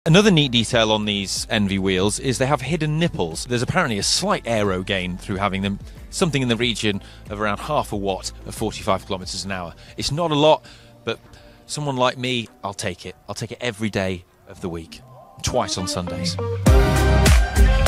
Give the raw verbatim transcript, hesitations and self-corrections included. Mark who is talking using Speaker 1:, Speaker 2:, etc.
Speaker 1: Another neat detail on these Envy wheels is they have hidden nipples. There's apparently a slight aero gain through having them, something in the region of around half a watt at forty-five kilometers an hour. It's not a lot, but someone like me, I'll take it. I'll take it every day of the week, twice on Sundays.